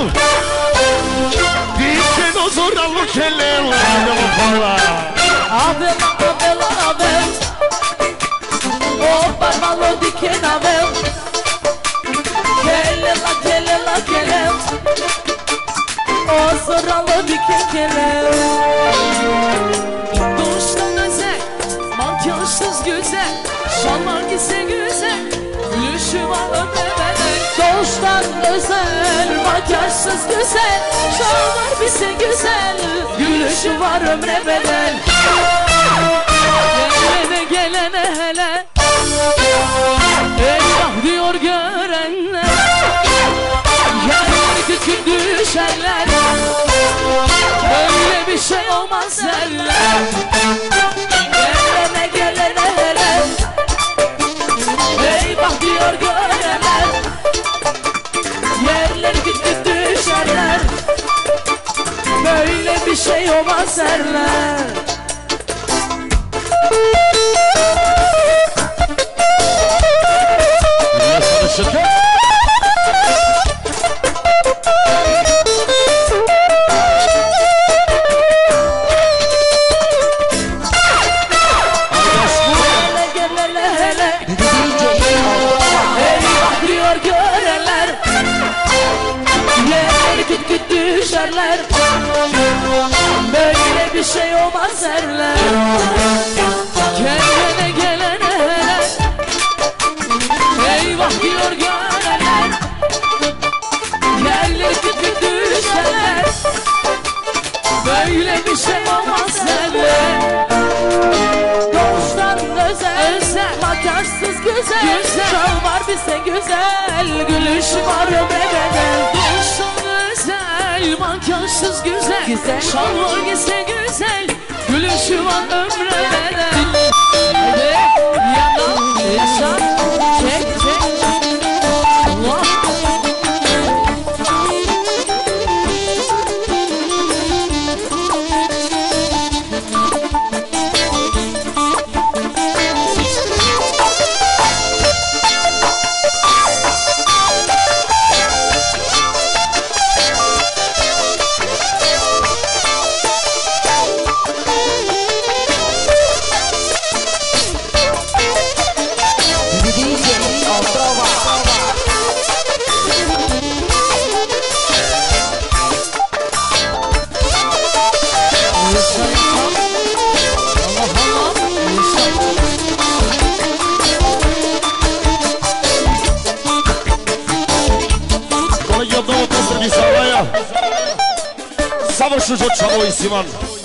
Dice no zorra lo que le no fala. Abel, Abel, Abel. O parmalo diken Abel. Kelela, kelem. O zorralı diken kelem. Doğuştan özel, makyajsız güzel. Şalvar giyse güzel, gülüşü var öpemeden. Doğuştan özel, makyajsız güzel. Şalvar giyse güzel, gülüşü var ömre bedel. Gelene hele, eyvah diyor görenler. Yerler küçük düşerler, böyle bir şey olmaz derler. Gelene hele, eyvah diyor görenler. Yerler küçük düşerler, böyle bir şey olmaz derler. Düşerler, böyle bir şey olmaz derler. Gelene hele, eyvah diyor görenler. Yerleri küçük düşerler, böyle bir şey olmaz derler. Doğuştan özel, makyajsız güzel. Şalvar bize güzel, gülüşü var ömreden. Makyajsız güzel, şalvar giyse güzel, gülüşü var ömre bedel. Hadi yana, yaşa, çek. Allah. Savršuš od čavo i Siman.